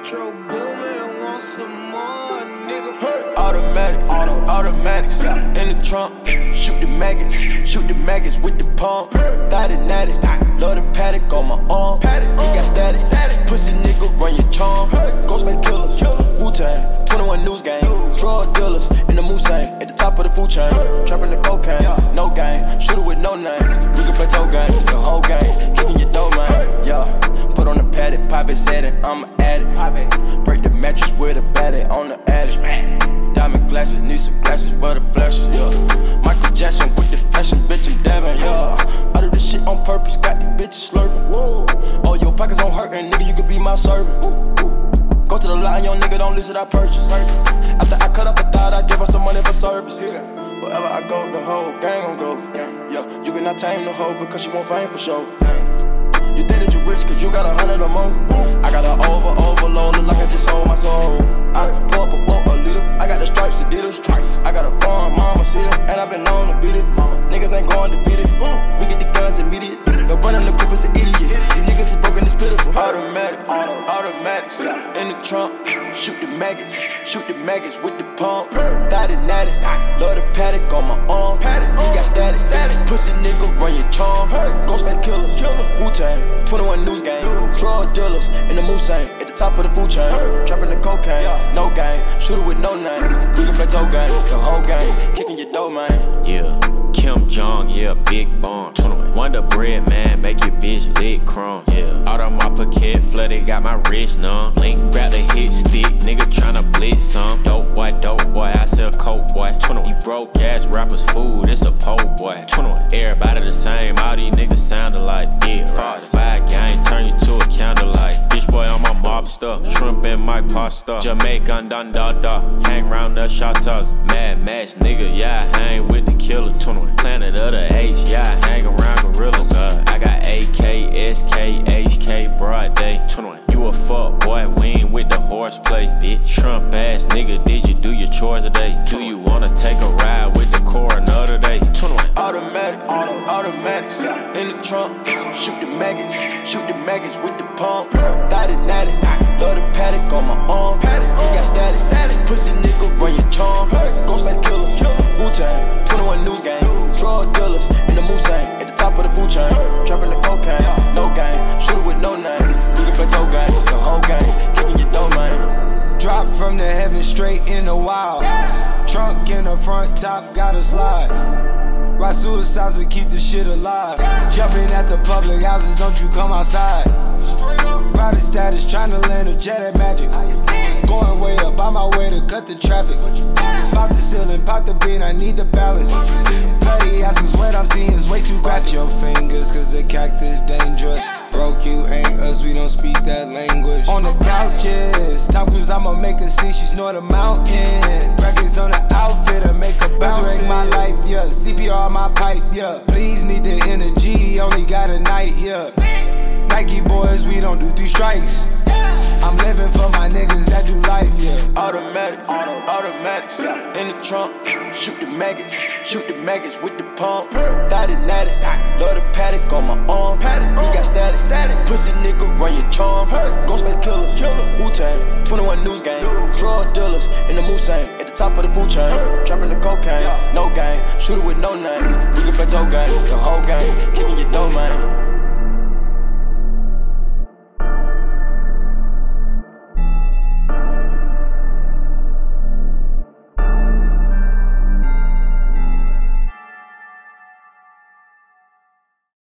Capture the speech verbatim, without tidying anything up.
Metro Boomin, want some more, nigga. Hey. Automatic, auto, automatics, yeah. In the trunk, shoot the maggots, shoot the maggots with the pump. Thought it natty, love the paddock on my arm. Paddock, he got static, static. Pussy nigga, run your charm. Ghostface killers, Wu-Tang, twenty-one news gang. Drug dealers in the Mustang, at the top of the food chain. Trapping the cocaine, no game. Shooter with no names. We can play toe games, the whole game. Kicking your dough, man. Yeah. Put on the paddock, pop it, set it, I'm an addict. Break the mattress with a battery on the attic. Diamond glasses, need some glasses for the flashes, yeah. Michael Jackson with the fashion, bitch, I'm dabbing, yeah. I do this shit on purpose, got these bitches slurping. Whoa. Oh, your pockets on hurtin', nigga, you could be my servant. Go to the line, young nigga, don't listen, I purchase. After I cut up the thought, I give her some money for service. Wherever I go, the whole gang gon' go. Yeah, you cannot tame the hoe because she won't fame for show. You think that you rich cause you got a hundred or more. I got an over, overload, look like I just sold my soul. I pour up before a liter, I got the stripes, Adidas. I got a farm, mama, see it, and I've been known to beat it. Niggas ain't going defeated, we get the guns immediate. No running the group is an idiot, these niggas is broken, it's pitiful. Automatic, auto, automatics, in the trunk, shoot the maggots, shoot the maggots with the pump. Thought it natty, love the paddock on my arm. He got static, static. Pussy nigga, run your charm. Ghostface killers, Wu-Tang, twenty-one news gang. Drug dealers in the Mustang, at the top of the food chain. Trapping the cocaine, no game. Shooter with no names. We can play toe games, the whole game. Kicking your dough, man. Yeah, Kim Jong, yeah, big bomb. Wonder bread, man, make your bitch lit crumb. Yeah, out of my pocket, flooded, got my wrist numb. Link, grab the hit stick, nigga tryna blitz some. Dope boy, dope boy, I sell coke boy. You broke ass rappers food, it's a po' boy. Everybody the same, all these niggas soundin' like it. Fox five gang, turn you to a candlelight. Bitch boy on my mobster, shrimp in my pasta. Jamaican dun da da, hang round the shotters. Mad Max nigga, yeah, I hang with the killers. Planet of the H, yeah, I hang around gorillas. Uh, I got A K, S K, H K, broad day. You a fuck boy, we ain't with the horseplay, bitch. Trump ass nigga, did you do your chores today? Do you wanna take a ride with the coroner today? Automatic, auto, automatics, in the trunk, shoot the maggots, shoot the maggots with the pump. Thought it natty, love the paddock on my arm. He got static, static. Pussy nigga, run your charm. Ghostface killers, Wu-Tang, twenty-one news gang. Drug dealers in the Mustang, at the top of the food chain. Trapping the cocaine, no game. Shooter with no names. We can play toe games, the whole game. Kicking your dough, man. Drop from the heaven straight in the wild. Trunk in the front, top got a slide. Ride suicides, we keep the shit alive. Jumping at the public houses, don't you come outside. Private status, tryna land a jet at Magic. Going way up, on my way to cut the traffic. Pop the ceiling, pop the bean, I need the balance. Petty asses, what I'm seeing is way too graphic. Your fingers, cause the cactus dangerous. Broke, you ain't us, we don't speak that language. On the couches, Tom Cruise, I'ma make her see she snort a mountain. Records on the outfit, I make her bounce. Resurrect my life, yeah, C P R on my pipe, yeah. Please need the energy, only got a night, yeah. Nike boys, we don't do three strikes. I'm living for my niggas that do life, yeah. Automatic, auto, automatics, in the trunk, shoot the maggots, shoot the maggots with the pump. Thought it natty, love the paddock on my arm. He got static, static. Pussy nigga, run your charm. Ghostface killers, Wu-Tang, twenty-one news gang. Drug dealers in the Mustang, at the top of the food chain. Trapping the cocaine, no game. Shooter with no names. We can play toe games, the whole game. Kicking your